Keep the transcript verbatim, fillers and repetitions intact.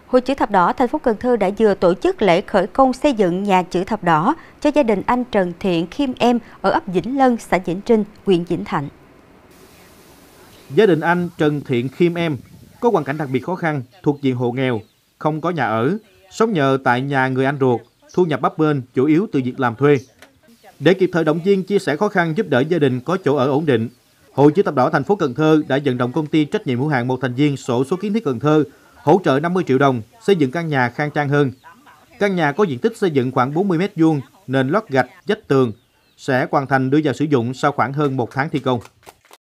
Hội Chữ Thập Đỏ thành phố Cần Thơ đã vừa tổ chức lễ khởi công xây dựng nhà chữ thập đỏ cho gia đình anh Trần Thiện Khiêm Em ở ấp Vĩnh Lân, xã Vĩnh Trinh, huyện Vĩnh Thạnh. Gia đình anh Trần Thiện Khiêm Em có hoàn cảnh đặc biệt khó khăn, thuộc diện hộ nghèo, không có nhà ở, sống nhờ tại nhà người anh ruột, thu nhập bấp bênh chủ yếu từ việc làm thuê. Để kịp thời động viên chia sẻ khó khăn giúp đỡ gia đình có chỗ ở ổn định, Hội Chữ Thập Đỏ thành phố Cần Thơ đã vận động công ty trách nhiệm hữu hạn một thành viên xổ số kiến thiết Cần Thơ hỗ trợ năm mươi triệu đồng xây dựng căn nhà khang trang hơn. Căn nhà có diện tích xây dựng khoảng bốn mươi mét vuông, nền lót gạch, vách tường, sẽ hoàn thành đưa vào sử dụng sau khoảng hơn một tháng thi công.